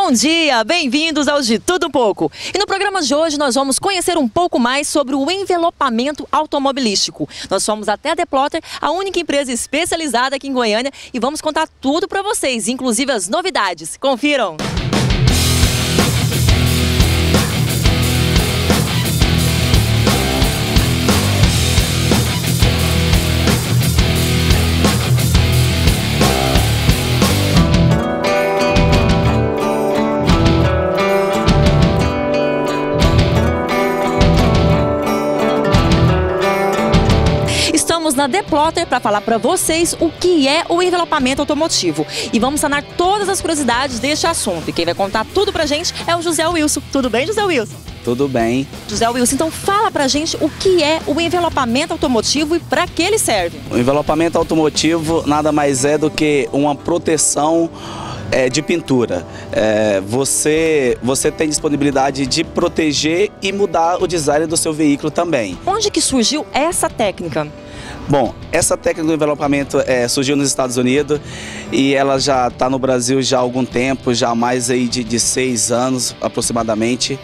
Bom dia, bem-vindos ao De Tudo Um Pouco. E no programa de hoje nós vamos conhecer um pouco mais sobre o envelopamento automobilístico. Nós fomos até a Deplotter, a única empresa especializada aqui em Goiânia, e vamos contar tudo para vocês, inclusive as novidades. Confiram! Estamos na Deplotter para falar para vocês o que é o envelopamento automotivo e vamos sanar todas as curiosidades deste assunto. E quem vai contar tudo pra gente é o José Wilson. Tudo bem, José Wilson? Tudo bem. José Wilson, então fala pra gente o que é o envelopamento automotivo e para que ele serve. O envelopamento automotivo nada mais é do que uma proteção de pintura. Você tem disponibilidade de proteger e mudar o design do seu veículo também. Onde que surgiu essa técnica? Bom, essa técnica do envelopamento surgiu nos Estados Unidos e ela já está no Brasil já há algum tempo, já há mais aí de 6 anos aproximadamente.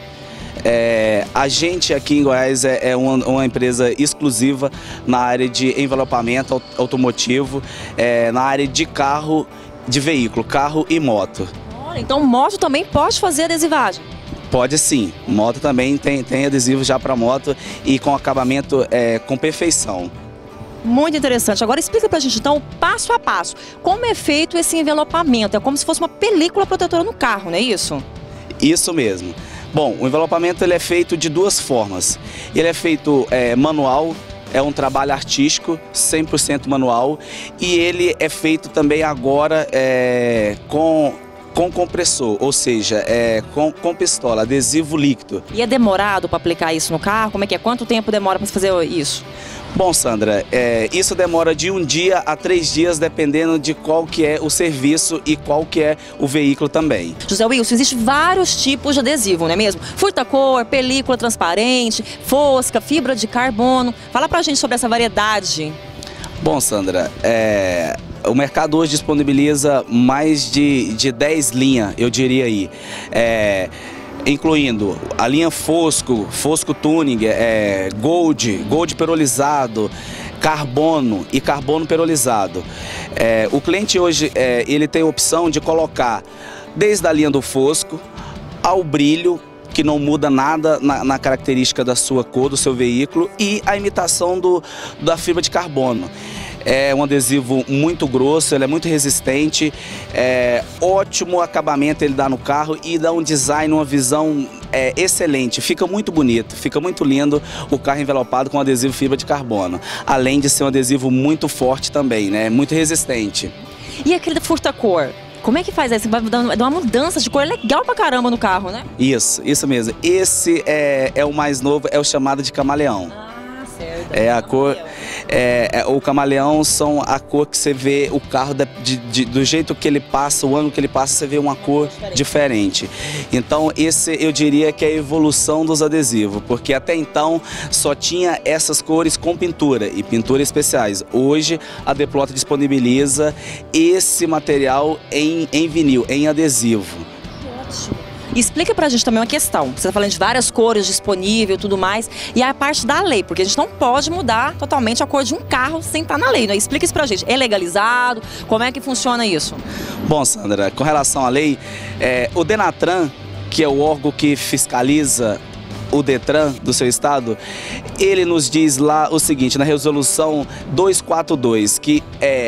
A gente aqui em Goiás é uma empresa exclusiva na área de envelopamento automotivo, na área de carro, de veículo, carro e moto. Olha, então moto também pode fazer adesivagem? Pode sim, moto também tem adesivo já para moto e com acabamento com perfeição. Muito interessante. Agora explica pra gente então, passo a passo, como é feito esse envelopamento. É como se fosse uma película protetora no carro, não é isso? Isso mesmo. Bom, o envelopamento ele é feito de duas formas. Ele é feito manual, é um trabalho artístico, 100% manual. E ele é feito também agora com compressor, ou seja, com pistola, adesivo líquido. E é demorado para aplicar isso no carro? Como é que é? Quanto tempo demora para fazer isso? Bom, Sandra, isso demora de 1 dia a 3 dias, dependendo de qual que é o serviço e qual que é o veículo também. José Wilson, existem vários tipos de adesivo, não é mesmo? Furta-cor, película transparente, fosca, fibra de carbono. Fala pra gente sobre essa variedade. Bom, Sandra, o mercado hoje disponibiliza mais de 10 linhas, eu diria aí. Incluindo a linha Fosco Tuning, Gold perolizado, Carbono e Carbono perolizado. O cliente hoje ele tem a opção de colocar desde a linha do Fosco ao brilho, que não muda nada na característica da sua cor, do seu veículo, e a imitação da fibra de carbono. É um adesivo muito grosso, ele é muito resistente, ótimo acabamento ele dá no carro e dá um design, uma visão excelente. Fica muito bonito, fica muito lindo o carro envelopado com adesivo fibra de carbono. Além de ser um adesivo muito forte também, né? Muito resistente. E aquele furta-cor? Como é que faz isso? Vai dar uma mudança de cor legal pra caramba no carro, né? Isso mesmo. Esse é o mais novo, é o chamado de camaleão. Certo. A cor, o camaleão são a cor que você vê o carro do jeito que ele passa, o ângulo que ele passa, você vê uma cor diferente. Então esse eu diria que é a evolução dos adesivos, porque até então só tinha essas cores com pintura e pintura especiais. Hoje a Deplotter disponibiliza esse material em vinil, em adesivo. Ótimo. E explica pra gente também uma questão. Você tá falando de várias cores disponíveis e tudo mais. E a parte da lei, porque a gente não pode mudar totalmente a cor de um carro sem estar na lei, né? Explica isso pra gente. É legalizado? Como é que funciona isso? Bom, Sandra, com relação à lei, o Denatran, que é o órgão que fiscaliza o Detran do seu estado, ele nos diz lá o seguinte, na resolução 242, que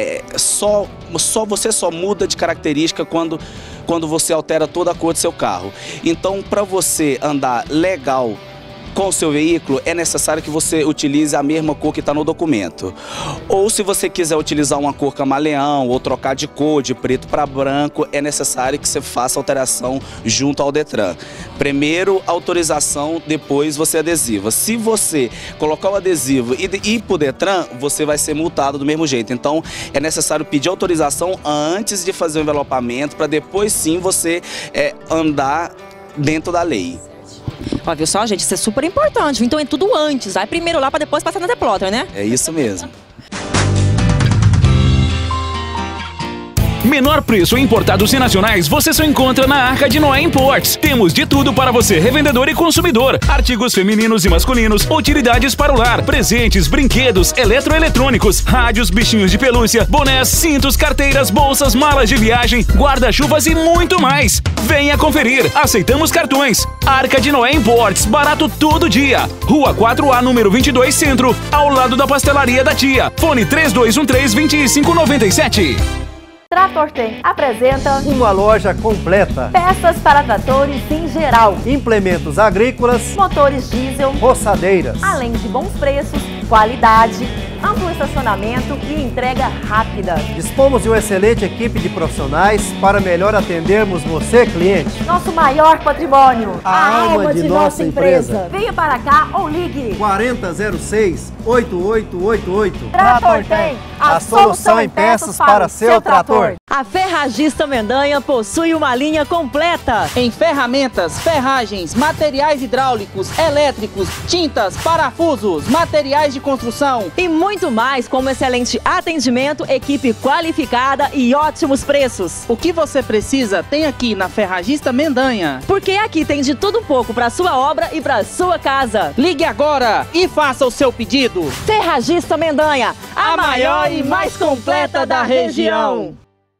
você só muda de característica quando você altera toda a cor do seu carro. Então, para você andar legal com o seu veículo, é necessário que você utilize a mesma cor que está no documento. Ou se você quiser utilizar uma cor camaleão ou trocar de cor, de preto para branco, é necessário que você faça alteração junto ao Detran. Primeiro autorização, depois você adesiva. Se você colocar o adesivo e ir para o Detran, você vai ser multado do mesmo jeito. Então é necessário pedir autorização antes de fazer o envelopamento, para depois sim você andar dentro da lei. Ó, viu só, gente? Isso é super importante. Então é tudo antes. Vai primeiro lá para depois passar na Deplotter, né? É isso mesmo. Menor preço em importados e nacionais você só encontra na Arca de Noé Imports. Temos de tudo para você, revendedor e consumidor. Artigos femininos e masculinos, utilidades para o lar, presentes, brinquedos, eletroeletrônicos, rádios, bichinhos de pelúcia, bonés, cintos, carteiras, bolsas, malas de viagem, guarda-chuvas e muito mais. Venha conferir. Aceitamos cartões. Arca de Noé Imports, barato todo dia. Rua 4A, número 22, Centro, ao lado da Pastelaria da Tia. Fone 3213-2597. Trator Tem apresenta uma loja completa. Peças para tratores em geral, Implementos agrícolas, motores diesel, roçadeiras. além de bons preços, qualidade, amplo estacionamento e entrega rápida. Dispomos de uma excelente equipe de profissionais para melhor atendermos você, cliente. Nosso maior patrimônio, A alma de nossa empresa. Venha para cá ou ligue. 4006-8888. Trator Tem, a solução em peças para seu trator. A Ferragista Mendanha possui uma linha completa em ferramentas, ferragens, materiais hidráulicos, elétricos, tintas, parafusos, materiais de construção e muito mais, como excelente atendimento, equipe qualificada e ótimos preços. O que você precisa tem aqui na Ferragista Mendanha. Porque aqui tem de tudo um pouco para sua obra e para sua casa. Ligue agora e faça o seu pedido. Ferragista Mendanha, a maior e mais completa da região.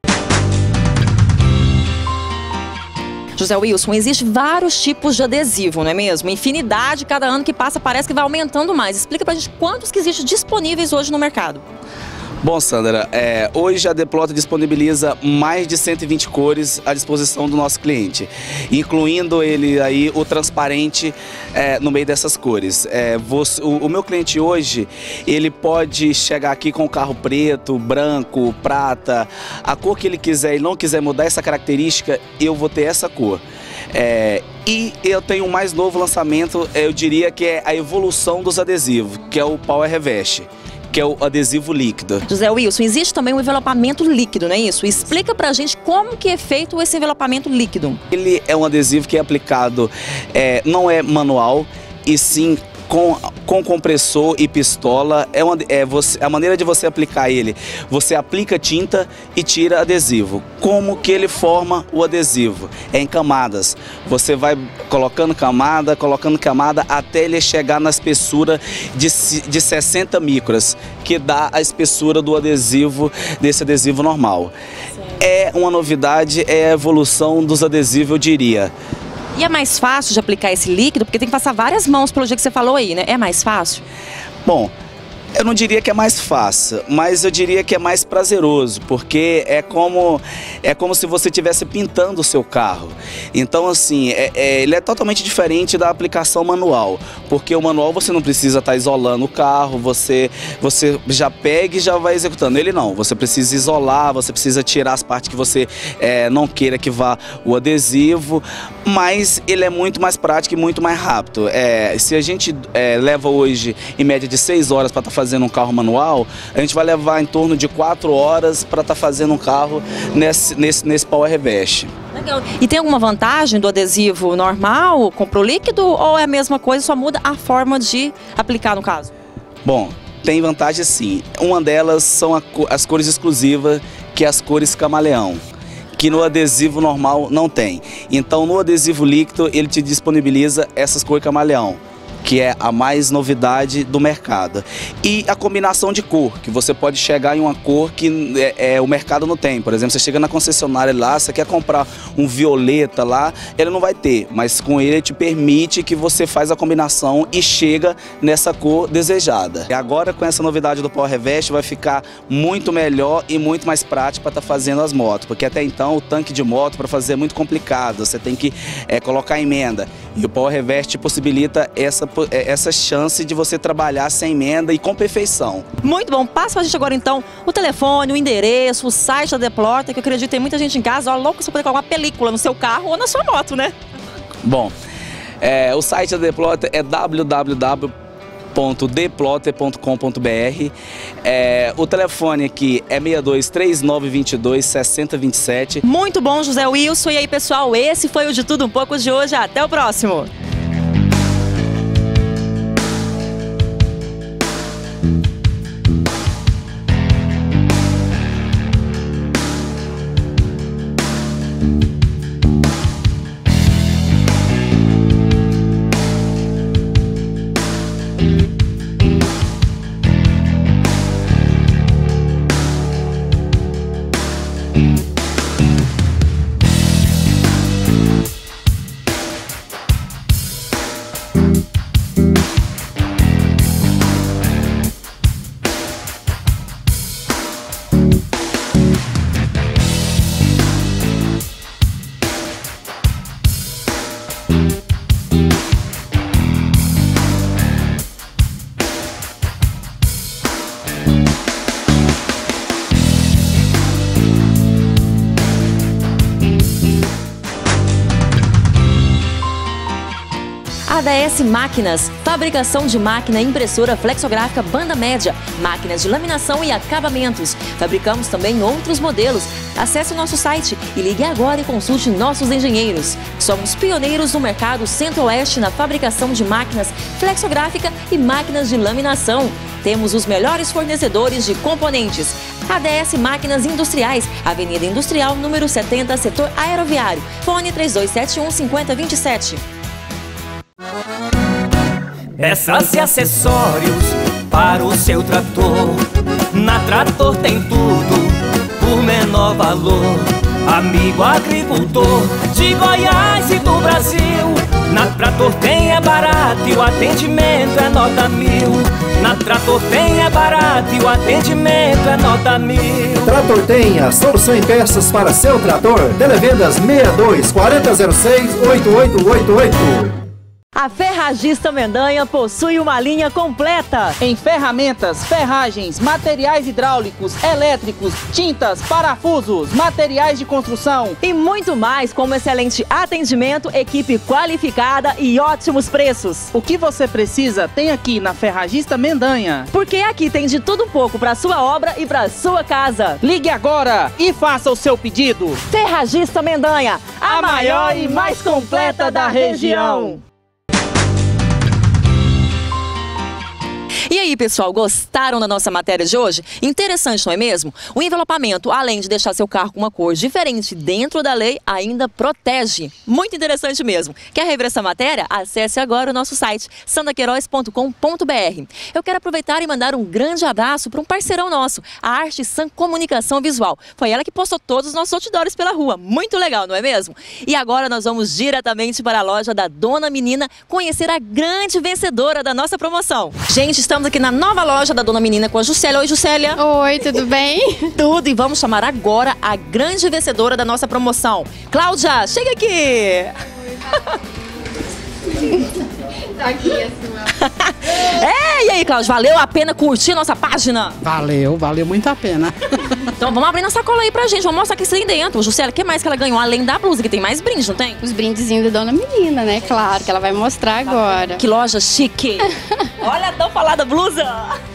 José Wilson, existem vários tipos de adesivo, não é mesmo? Infinidade, cada ano que passa parece que vai aumentando mais. Explica pra gente quantos que existem disponíveis hoje no mercado. Bom, Sandra, hoje a Deploter disponibiliza mais de 120 cores à disposição do nosso cliente, incluindo ele aí o transparente no meio dessas cores. O meu cliente hoje, ele pode chegar aqui com o carro preto, branco, prata, a cor que ele quiser e não quiser mudar essa característica, eu vou ter essa cor. E eu tenho um mais novo lançamento, eu diria que é a evolução dos adesivos, que é o Power Revest, que é o adesivo líquido. José Wilson, existe também um envelopamento líquido, não é isso? Explica pra gente como que é feito esse envelopamento líquido. Ele é um adesivo que é aplicado, não é manual, e sim com compressor e pistola. A maneira de você aplicar ele, você aplica tinta e tira adesivo. Como que ele forma o adesivo? É em camadas. Você vai colocando camada até ele chegar na espessura de 60 micras, que dá a espessura do adesivo, desse adesivo normal. É uma novidade, é a evolução dos adesivos, eu diria. E é mais fácil de aplicar esse líquido? Porque tem que passar várias mãos pelo jeito que você falou aí, né? É mais fácil? Bom, eu não diria que é mais fácil, mas eu diria que é mais prazeroso, porque é como se você estivesse pintando o seu carro. Então, assim, ele é totalmente diferente da aplicação manual, porque o manual você não precisa estar isolando o carro, você já pega e já vai executando. Ele não, você precisa isolar, você precisa tirar as partes que você não queira que vá o adesivo, mas ele é muito mais prático e muito mais rápido. Se a gente leva hoje, em média, de 6 horas para estar fazendo um carro manual, a gente vai levar em torno de 4 horas para estar fazendo um carro nesse Power Revest. Legal. E tem alguma vantagem do adesivo normal com pro líquido, ou é a mesma coisa, só muda a forma de aplicar no caso? Bom, tem vantagem sim. Uma delas são as cores exclusivas, que é as cores camaleão, que no adesivo normal não tem. Então no adesivo líquido ele te disponibiliza essas cores camaleão, que é a mais novidade do mercado. E a combinação de cor, que você pode chegar em uma cor que o mercado não tem. Por exemplo, você chega na concessionária lá, você quer comprar um violeta lá, ele não vai ter, mas com ele te permite que você faz a combinação e chega nessa cor desejada. E agora, com essa novidade do Power Revest, vai ficar muito melhor e muito mais prático para estar fazendo as motos, porque até então o tanque de moto para fazer é muito complicado, você tem que colocar emenda, e o Power Revest possibilita essa chance de você trabalhar sem emenda e com perfeição. Muito bom. Passa pra gente agora então o telefone, o endereço, o site da Deploter, que eu acredito que tem muita gente em casa, ó, louco pra você poder colocar uma película no seu carro ou na sua moto, né? Bom, o site da Deploter é www.deploter.com.br. O telefone aqui é 6239226027. Muito bom, José Wilson. E aí, pessoal, esse foi o De Tudo Um Pouco de hoje. Até o próximo. ADS Máquinas, fabricação de máquina impressora flexográfica banda média, máquinas de laminação e acabamentos. Fabricamos também outros modelos. Acesse o nosso site e ligue agora e consulte nossos engenheiros. Somos pioneiros no mercado Centro-Oeste na fabricação de máquinas flexográfica e máquinas de laminação. Temos os melhores fornecedores de componentes. ADS Máquinas Industriais, Avenida Industrial, número 70, setor aeroviário. Fone 3271-5027. Peças e acessórios para o seu trator. Na Trator tem tudo por menor valor. Amigo agricultor de Goiás e do Brasil, na Trator tem é barato e o atendimento é nota 1000. Na Trator tem é barato e o atendimento é nota 1000. Trator tem a solução em peças para seu trator. Televendas 62 4006 8888. A Ferragista Mendanha possui uma linha completa em ferramentas, ferragens, materiais hidráulicos, elétricos, tintas, parafusos, materiais de construção e muito mais, como excelente atendimento, equipe qualificada e ótimos preços. O que você precisa tem aqui na Ferragista Mendanha. Porque aqui tem de tudo um pouco para sua obra e para sua casa. Ligue agora e faça o seu pedido. Ferragista Mendanha, a maior e mais completa da região. E aí, pessoal, gostaram da nossa matéria de hoje? Interessante, não é mesmo? O envelopamento, além de deixar seu carro com uma cor diferente dentro da lei, ainda protege. Muito interessante mesmo. Quer rever essa matéria? Acesse agora o nosso site, sandaqueiroz.com.br. Eu quero aproveitar e mandar um grande abraço para um parceirão nosso, a Arte San Comunicação Visual. Foi ela que postou todos os nossos outdoors pela rua. Muito legal, não é mesmo? E agora nós vamos diretamente para a loja da Dona Menina conhecer a grande vencedora da nossa promoção. Gente, estamos aqui na nova loja da Dona Menina com a Juscelia. Oi, Juscelia. Oi, tudo bem? Tudo, e vamos chamar agora a grande vencedora da nossa promoção. Cláudia, chega aqui. Tá aqui a sua. E aí, Cláudia, valeu a pena curtir nossa página? Valeu muito a pena. Então vamos abrir na sacola aí pra gente, vamos mostrar o que tem dentro. Juscelia, o que mais que ela ganhou, além da blusa, que tem mais brinde, não tem? Os brindezinhos da Dona Menina, né? Claro, que ela vai mostrar agora. Que loja chique. Olha a tão falada blusa.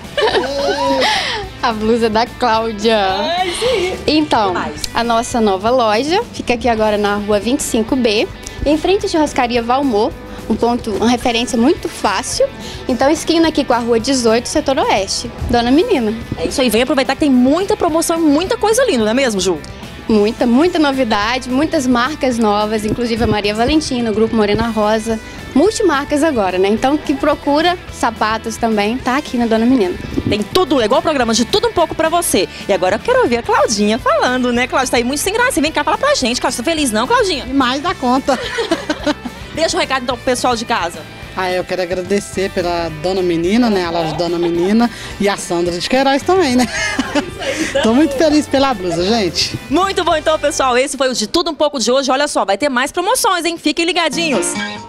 A blusa da Cláudia. Então, a nossa nova loja fica aqui agora na rua 25B, em frente à churrascaria Valmor. Uma referência muito fácil. Então, esquina aqui com a rua 18, setor oeste. Dona Menina. É isso aí, vem aproveitar que tem muita promoção e muita coisa linda, não é mesmo, Ju? Muita novidade, muitas marcas novas, inclusive a Maria Valentina, o Grupo Morena Rosa, multimarcas agora, né? Então, que procura sapatos também, tá aqui na Dona Menina. Tem tudo, é igual o programa de tudo um pouco pra você. E agora eu quero ouvir a Claudinha falando, né? Cláudia, tá aí muito sem graça. Vem cá falar pra gente. Cláudia, tá feliz não, Claudinha? Mais da conta. Deixa um recado então pro pessoal de casa. Eu quero agradecer pela Dona Menina, né? A loja Dona Menina e a Sandra de Queiroz também, né? Tô muito feliz pela blusa, gente. Muito bom então, pessoal. Esse foi o De Tudo Um Pouco de hoje. Olha só, vai ter mais promoções, hein? Fiquem ligadinhos.